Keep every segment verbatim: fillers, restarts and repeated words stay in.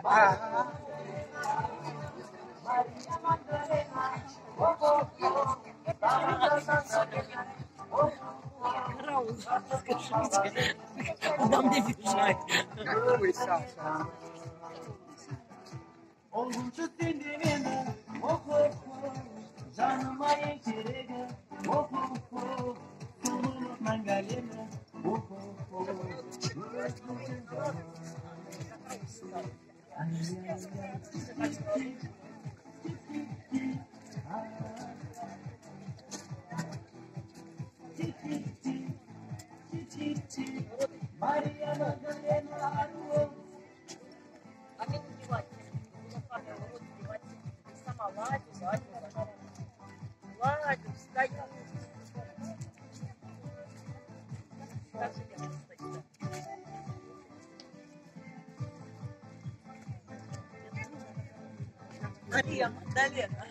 А. Караул, скажите, куда мне бежать? Какой Саша? Мария Магдалена, а мне не девать, лопатой в рот девать, сама ладю, ладю, ладю, встаю. Как же я встаю? Мария Магдалена.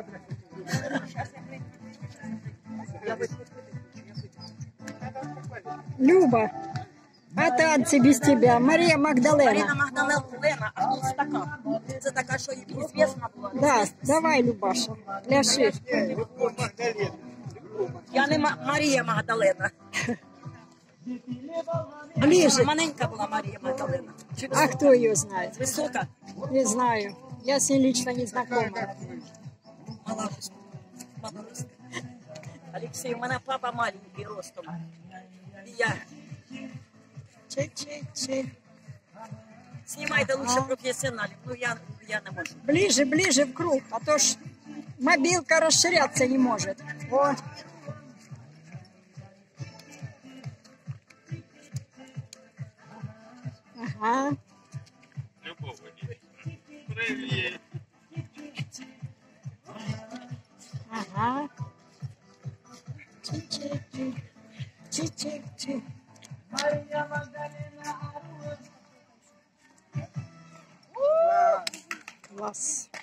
Люба, а танцы без тебя? Мария Магдалена. Марина Магдалена, а тут стакан. Це така, що неізвісна була. Да, давай, Любаша, пляши. Я не Ма- Марія Магдалена. Ближе. Маленька була Марія Магдалена. А кто ее знает? Висока. Не знаю. Я с ней лично не знакома. Мала малороста. Алексей, у мене папа маленький ростом. І я. Чи-чи-чи. Знімайте лучше професіоналів. Ну я, я не можу. Ближе, ближе в круг, а то ж мобилка расширяться не может. Вот. Ага. Любов, привіт. Ага. Чи-чи-чи. Чи-чи-чи. Мария Магдалена. Класс.